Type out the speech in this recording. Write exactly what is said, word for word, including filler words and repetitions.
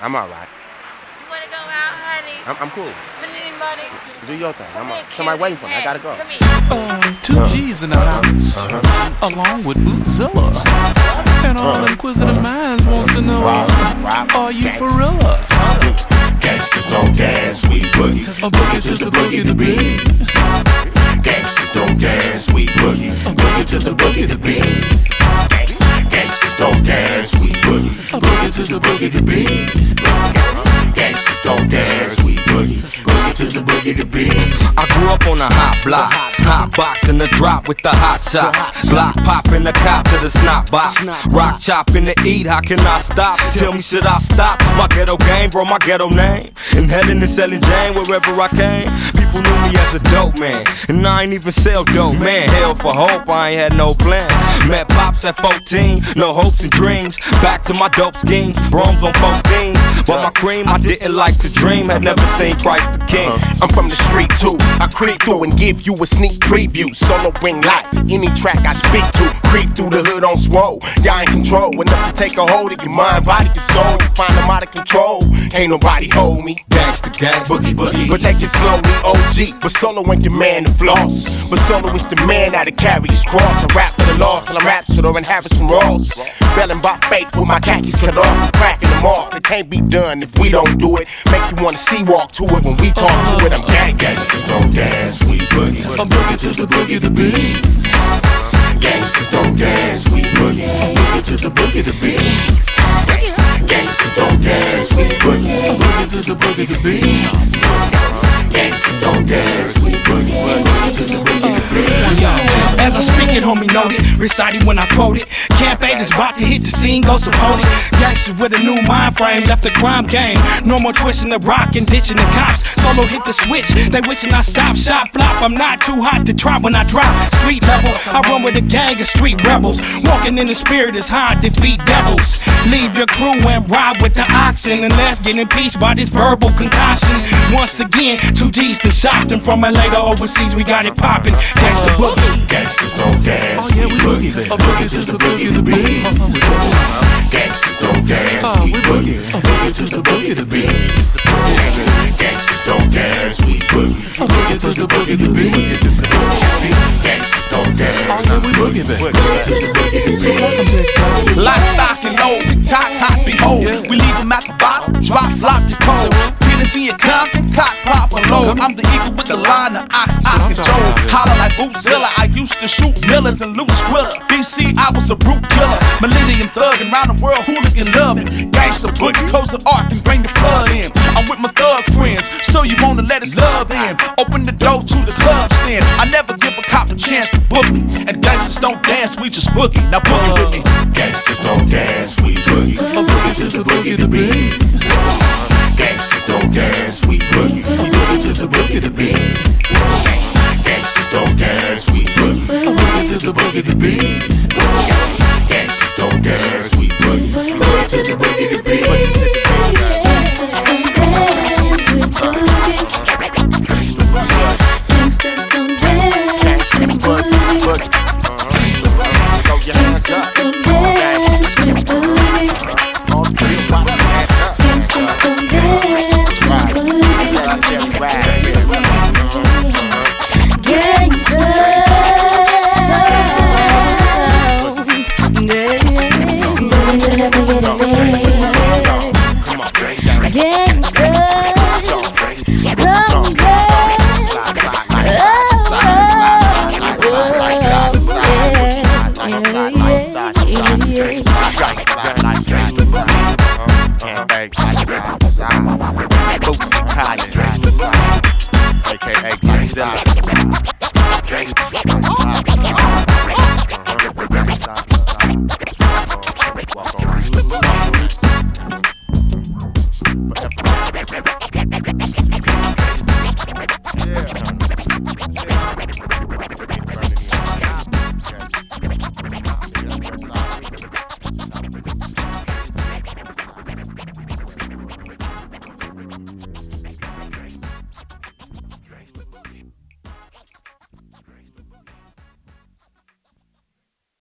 I'm all right. You wanna go out, honey? I'm, I'm cool. Spend any money? Do your thing. I'm Come a, here, somebody cutie. waiting for me. I gotta go. Come here. Uh, two G's in the house, uh-huh. along with Bootzilla. And all Uh-huh. inquisitive minds wants to know, Rob, Rob, are you gang. for real? Gangsters don't dance, we boogie. A boogie to the boogie to beat. Gangsters don't dance, we boogie. Boogie to the boogie to beat. Gangsters don't dance, we boogie. Boogie to the boogie to beat. Gangsters don't dance, we boogie. Boogie to the boogie to beat. I grew up on a hot block, hot box in the drop with the hot shots. Block popping the cop to the snot box. Rock chopping to eat, how can I stop? Tell me, should I stop? My ghetto game, bro, my ghetto name. In heaven and selling Jane wherever I came. People knew me as a dope man, and I ain't even sell dope, man. Hell for hope, I ain't had no plan. Met pops at fourteen, no hopes and dreams. Back to my dope schemes, Rome's on fourteens. But my cream, I didn't like to dream. Had never seen Christ the King. I'm from the street too. I creep through and give you a sneak preview. Solo wing light to any track I speak to. Creep through the hood on swole. Y'all in control enough to take a hold of your mind, body, your soul. You find them out of control. Ain't nobody hold me. Gangsta, gangsta, Boogie, boogie. But take it slowly, O G. But Solo ain't the man to floss. But Solo is the man that'll carry his cross. I rap for the lost till I'm Rhapsody and Harrison Ross. Belling by faith with my khakis cut off. Cracking them off. It can't be done if we don't do it. Make you wanna see walk to it when we talk to it. I'm gang. Gangsters don't dance, we boogie. A boogie to the boogie to beat. Gangsters don't dance, we boogie. Boogie to the boogie to beat. Gangsters don't dance, we boogie. A boogie to the boogie to beat. Gangsters don't dance, we boogie. Boogie to the boogie to beat. As I speak it, homie, note it, recite it when I quote it. Camp eight is about to hit the scene, go support it. Gangsters with a new mind frame, left the crime game. No more twisting the rock and ditching the cops. Solo hit the switch, they wishing I stop, shot, flop. I'm not too hot to try when I drop. Street level, I run with a gang of street rebels. Walking in the spirit is how I defeat devils. Leave your crew and ride with the oxen, and let's get impeached by this verbal concoction. Once again, two G's to shop them from L A to overseas, we got it poppin'. Gangsta boogie. Gangsters don't dance, Oh yeah, we boogie. A boogie to the boogie to beat. Gangsters don't dance, Oh, we we boogie. boogie. Boogie to the boogie to beat. Gangsters don't dance, we boogie. A boogie to the boogie to beat. Gangsters don't dance, Oh yeah, we boogie, baby. boogie to the boogie to beat. Lock, stock, and load, tick tock, hot, behold. Yeah. We leave them at the bottom, drop, flop, the cold. Tennessee and Compton, cock, pop, and load. I'm the eagle with the line, the ox, I control. Holler like Bootzilla, I used to shoot millers and loot squiller. B C, I was a brute killer. Millennium thug and round the world, hooligan loving. Gangsta boogie, close the arc and bring the flood in. I'm with my thug friends, so you wanna let us love in. Open the door to the club stand. I never give a cop a chance to book me. And gangsters don't dance, we just boogie. Now boogie with me. Gangsters don't dance, we boogie. A boogie to the boogie to beat. Gangsters don't dance, we boogie. Boogie to the boogie to beat. Gangsters don't dance, we boogie. A boogie to the boogie to beat. Gangsters don't dance, we boogie. Boogie to the boogie to beat. Gangsters don't dance with boogie. Gangsters don't dance with boogie. Gangsters don't dance with boogie. Gangsters don't dance with boogie. Can't bang,